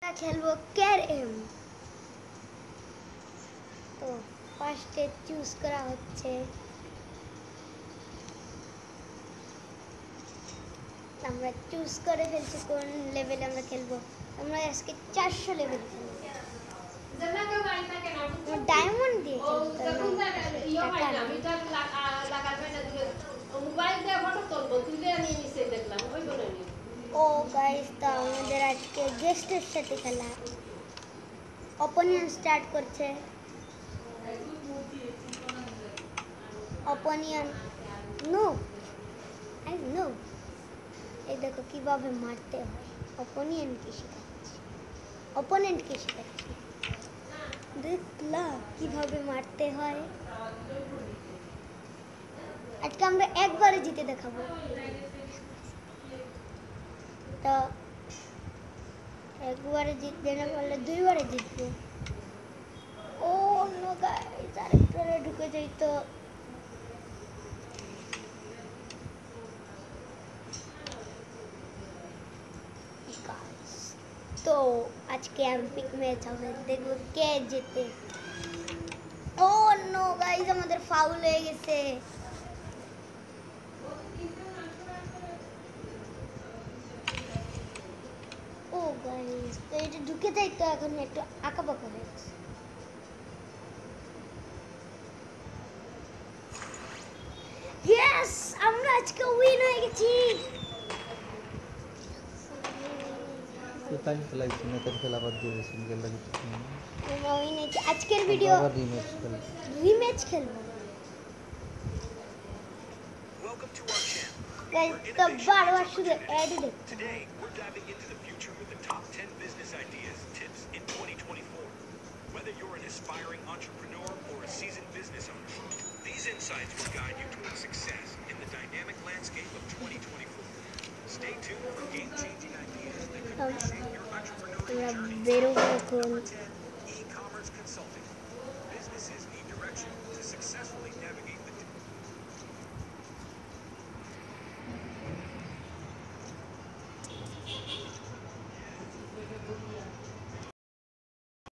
আমরা খেলবো ক্যারম। তো ফার্স্টে চুজ করা হচ্ছে, আমরা চুজ করে ফেলছি কোন লেভেলে আমরা খেলবো। আমরা আজকে 400 লেভেল খেলবো। ডায়মন্ড দিয়ে ও গাইস, তো আমাদের আজকে গেস্টের সাথে খেলা। অপোনিয়ন স্টার্ট করছে। Opponent no, I know. এই দেখো কিভাবে মারতে হয়, অপোনেন্টকে শেখাচ্ছি। দেখলা কিভাবে মারতে হয়। আজকে আমরা একবারে জিতে দেখাবো। তো একবারে জিততে না পারলে 2 বারে জিতবো। ও নো গাইস, আরেকটারে ঢুকে যাই তো। তো আজকে এপিক ম্যাচ হবে, দেখবো কে জেতে। ও নো গাইস, আমাদের ফাউল হয়ে গেছে। ও গাইস, তো এটা ঢুকে যাই তো, এখন একটু আঁকাবাঁকা হয়ে গেছে। ইয়েস, আমরা আজকে উইন হয়ে গেছি। টাইম খেলাইছি না, তার খেলা বাদ দিয়ে দিয়েছি গেল কিছু। আমরা উইন হয়েছি। আজকের ভিডিও রিম্যাচ খেলবো গাইস, তো বারবার শুধু অ্যাড দেখতে। Today, we're diving into the future with the top 10 business ideas, tips in 2024. Whether you're an aspiring entrepreneur or a seasoned business owner, these insights will guide you toward success in the dynamic landscape of 2024. Stay tuned for game-changing ideas that could reshape your entrepreneurial journey.